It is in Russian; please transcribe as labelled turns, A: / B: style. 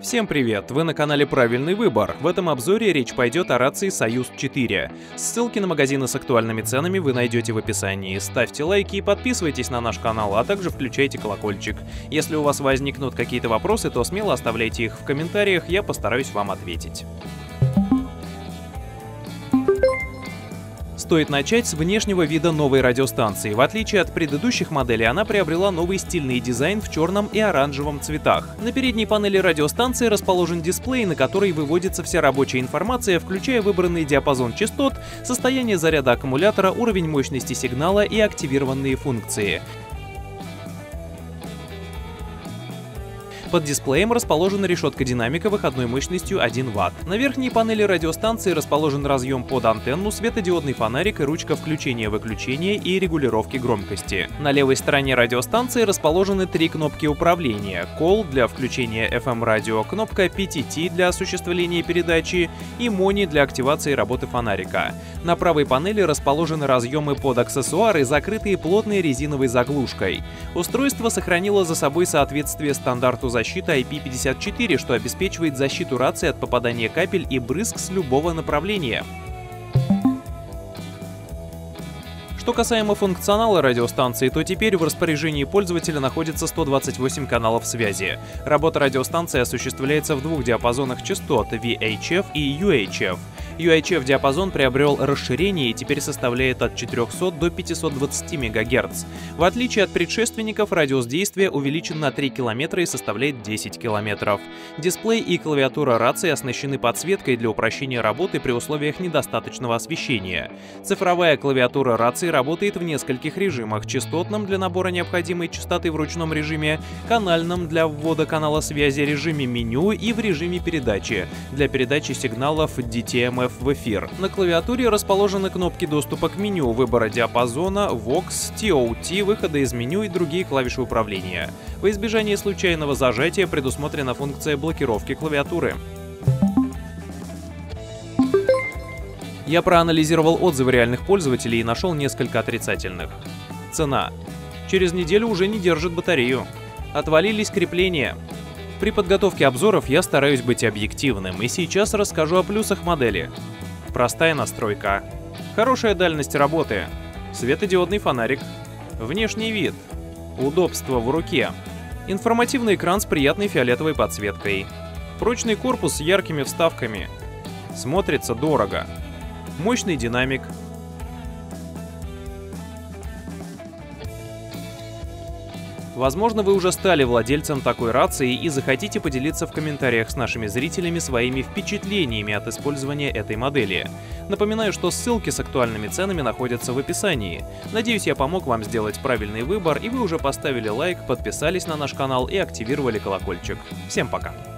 A: Всем привет! Вы на канале Правильный выбор. В этом обзоре речь пойдет о рации Союз 4. Ссылки на магазины с актуальными ценами вы найдете в описании. Ставьте лайки и подписывайтесь на наш канал, а также включайте колокольчик. Если у вас возникнут какие-то вопросы, то смело оставляйте их в комментариях, я постараюсь вам ответить. Стоит начать с внешнего вида новой радиостанции. В отличие от предыдущих моделей, она приобрела новый стильный дизайн в черном и оранжевом цветах. На передней панели радиостанции расположен дисплей, на который выводится вся рабочая информация, включая выбранный диапазон частот, состояние заряда аккумулятора, уровень мощности сигнала и активированные функции. Под дисплеем расположена решетка динамика выходной мощностью 1 Вт. На верхней панели радиостанции расположен разъем под антенну, светодиодный фонарик и ручка включения-выключения и регулировки громкости. На левой стороне радиостанции расположены 3 кнопки управления: Call для включения FM-радио, кнопка PTT для осуществления передачи и Мони для активации работы фонарика. На правой панели расположены разъемы под аксессуары, закрытые плотной резиновой заглушкой. Устройство сохранило за собой соответствие стандарту защиты IP54, что обеспечивает защиту рации от попадания капель и брызг с любого направления. Что касаемо функционала радиостанции, то теперь в распоряжении пользователя находится 128 каналов связи. Работа радиостанции осуществляется в двух диапазонах частот VHF и UHF. UHF-диапазон приобрел расширение и теперь составляет от 400 до 520 МГц. В отличие от предшественников, радиус действия увеличен на 3 км и составляет 10 км. Дисплей и клавиатура рации оснащены подсветкой для упрощения работы при условиях недостаточного освещения. Цифровая клавиатура рации работает в нескольких режимах: частотном для набора необходимой частоты в ручном режиме, канальном для ввода канала связи, режиме меню и в режиме передачи для передачи сигналов DTMF в эфир. На клавиатуре расположены кнопки доступа к меню, выбора диапазона, VOX, TOT, выхода из меню и другие клавиши управления. Во избежание случайного зажатия предусмотрена функция блокировки клавиатуры. Я проанализировал отзывы реальных пользователей и нашел несколько отрицательных. Цена. Через неделю уже не держит батарею. Отвалились крепления. При подготовке обзоров я стараюсь быть объективным, и сейчас расскажу о плюсах модели. Простая настройка. Хорошая дальность работы. Светодиодный фонарик. Внешний вид. Удобство в руке. Информативный экран с приятной фиолетовой подсветкой. Прочный корпус с яркими вставками. Смотрится дорого. Мощный динамик. Возможно, вы уже стали владельцем такой рации и захотите поделиться в комментариях с нашими зрителями своими впечатлениями от использования этой модели. Напоминаю, что ссылки с актуальными ценами находятся в описании. Надеюсь, я помог вам сделать правильный выбор, и вы уже поставили лайк, подписались на наш канал и активировали колокольчик. Всем пока!